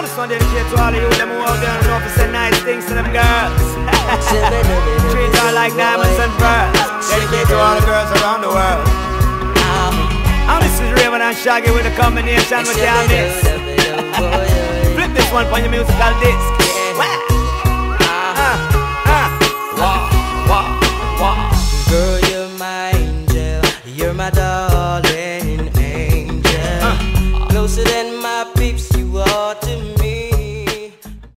this one dedicated to all of you, them who out there and know to say nice things to them girls. Treat her like diamonds and pearls. Dedicated to all the girls around the world. And this is Raymond and Shaggy with a combination with the Flip this one for your musical disc.